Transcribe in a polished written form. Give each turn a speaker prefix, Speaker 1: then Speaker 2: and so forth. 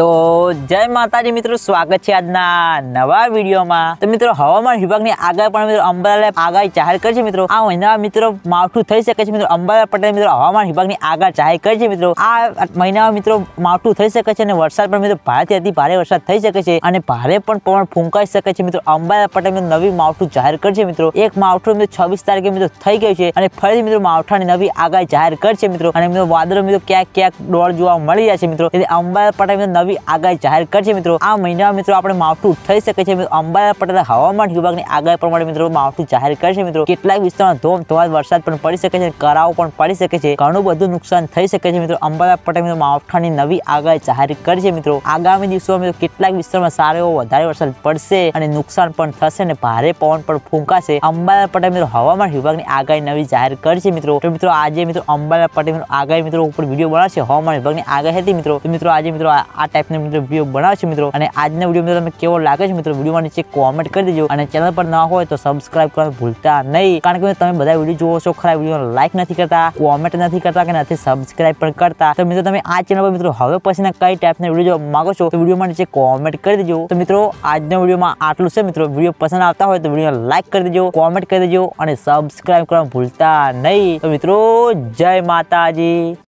Speaker 1: તો જય માતાજી મિત્રો, સ્વાગત છે આજના નવા વિડીયોમાં। તો મિત્રો હવામાન વિભાગની આગાહી પણ મિત્રો અંબાલાલે આગાહી જાહેર કરી છે। મિત્રો આ મહિના મિત્રો માવઠું થઈ શકે છે। મિત્રો અંબાલાલ પટેલે મિત્રો હવામાન વિભાગની આગાહી જાહેર કરી છે। મિત્રો આ મહિનામાં મિત્રો માવઠું થઈ શકે છે અને વરસાદ પણ મિત્રો ભારેથી અતિ ભારે વરસાદ થઈ શકે છે અને ભારે પણ પવન ફૂંકાઈ શકે છે। મિત્રો અંબાલાલ પટેલે મિત્રો નવી માવઠું જાહેર કરી છે। મિત્રો એક માવઠું મિત્રો 26 તારીખે મિત્રો થઈ ગયું છે અને ફરીથી મિત્રો માવઠાની નવી આગાહી જાહેર કરી છે। મિત્રો અને મિત્રો વાદળો મિત્રો ક્યાંક દોડ જોવા મળી રહ્યા છે। મિત્રો એટલે અંબાલાલ પટેલે નવી આગાહી જાહેર કરી છે। મિત્રો આ મહિનામાં મિત્રો આપણે માવઠું થઈ શકે છે। મિત્રો અંબાલાલ પટેલે હવામાન વિભાગની આગાહી પ્રમાણે મિત્રો માવઠું જાહેર કરે છે। મિત્રો કેટલાક વિસ્તારોમાં ધોધમાર વરસાદ પણ પડી શકે છે, કરાવો પણ પડી શકે છે, ઘણું બધું નુકસાન થઈ શકે છે। મિત્રો અંબાલાલ પટેલે મિત્રો માવઠાની નવી આગાહી જાહેર કરી છે। મિત્રો આગામી દિવસોમાં મિત્રો કેટલાક વિસ્તારોમાં સારો એવો વધારે વરસાદ પડશે અને નુકસાન પણ થશે અને ભારે પવન પણ ફૂંકાશે। અંબાલાલ પટેલે મિત્રો હવામાન વિભાગની આગાહી નવી જાહેર કરી છે। મિત્રો તો મિત્રો આજે મિત્રો અંબાલાલ પટેલે મિત્રો આગાહી મિત્રો ઉપર વિડીયો બનાવશે। હવામાન વિભાગની આગાહી હતી મિત્રો, તો મિત્રો આજે મિત્રો આ ટાઈપનો મિત્રો વિડીયો બનાવશે। મિત્રો અને આજનો વિડીયો મિત્રો તમને કેવો લાગે છે મિત્રો વિડીયોમાં નીચે કોમેન્ટ કરી દેજો અને ચેનલ પર ના હોય તો સબસ્ક્રાઇબ કરવાનું ભૂલતા નહીં, કારણ કે તમે બધા વિડીયો જુઓ છો ખરા, વિડીયો લાઈક નથી કરતા, કોમેન્ટ નથી કરતા કે નથી સબસ્ક્રાઇબ પણ કરતા। તો મિત્રો તમે આ ચેનલ પર મિત્રો હવે પછીના કઈ ટાઈપના વિડીયો જોવા માંગો છો તો વિડીયોમાં નીચે કોમેન્ટ કરી દેજો। તો મિત્રો આજનો વિડીયોમાં આટલું છે। મિત્રો વિડીયો પસંદ આવતા હોય તો વિડીયો લાઈક કરી દેજો, કોમેન્ટ કરી દેજો અને સબસ્ક્રાઇબ કરવાનું ભૂલતા નહીં। તો મિત્રો જય માતાજી।